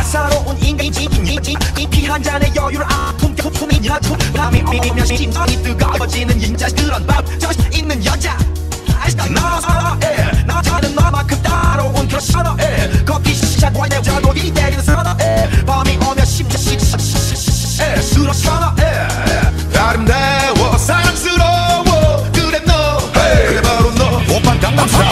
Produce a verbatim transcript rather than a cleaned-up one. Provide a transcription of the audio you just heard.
따사로운 인간이지 피한 잔의 여유를 아픔 품품이 여tum 밤이 오면 심장이 뜨거워지는 인자 그런 밤 저시 있는 여자 나 선어해 나 자는 너만큼 따로운 그런 선어해 걷기 시작과 내 자국이 내리는 선어해 밤이 오면 심장 시시시시시시해 술어 선어해 아름다워 사랑스러워 그래 너 그래 바로 너 오빤 강남스타일